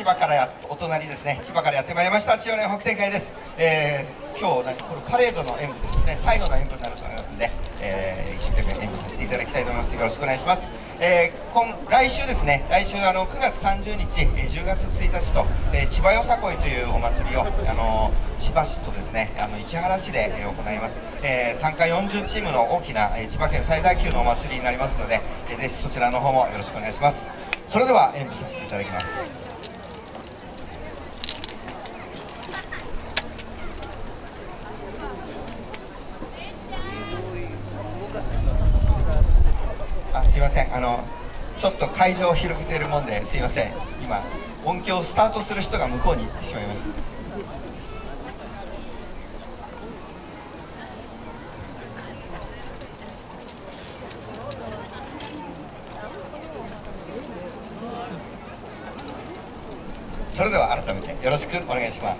千葉からお隣ですね、千葉からやってまいりました千代連北展開です。今日これパレードの演舞でですね、最後の演舞になると思いますので、一生懸命演舞させていただきたいと思います。よろしくお願いします。来週ですね、来週9月30日、10月1日と、千葉よさこいというお祭りを千葉市とですね、市原市で行います。参加40チームの大きな千葉県最大級のお祭りになりますので、ぜひそちらの方もよろしくお願いします。それでは演舞させていただきます。すいません、ちょっと会場を広げているもんですいません、今音響スタートする人が向こうに行ってしまいました。それでは改めてよろしくお願いします。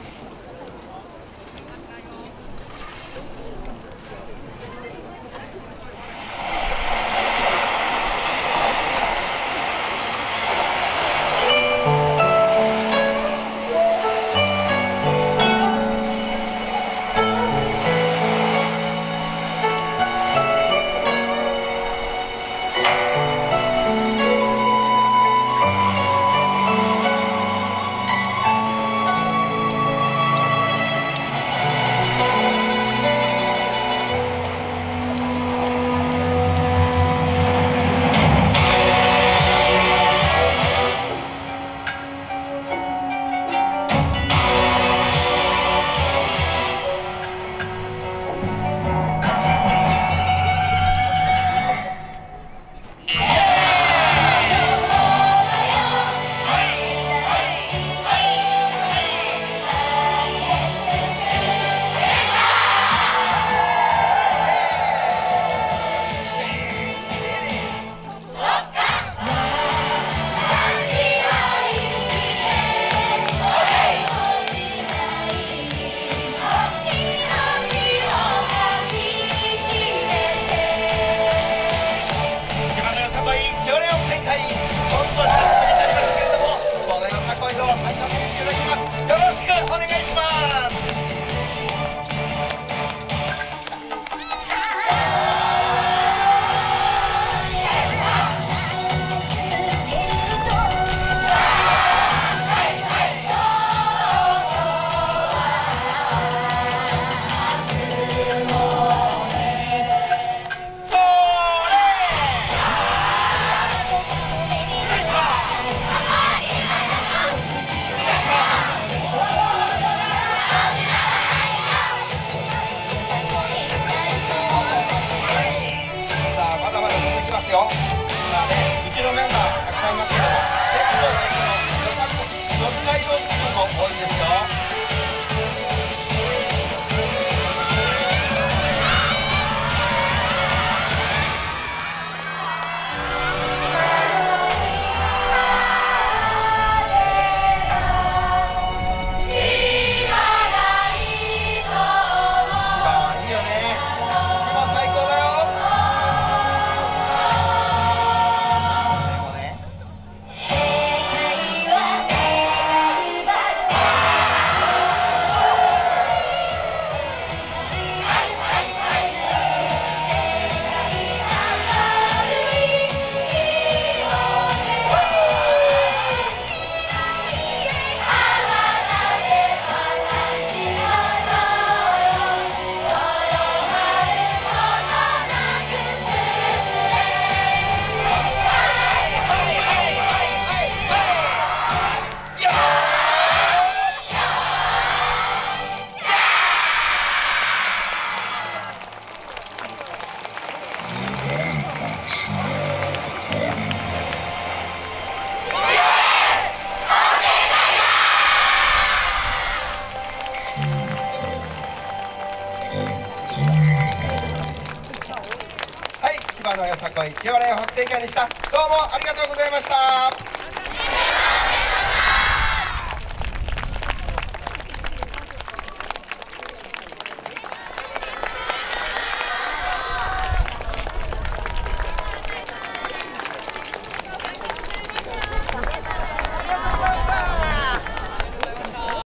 千葉のよさこい千代連北展開でした。どうもありがとうございました。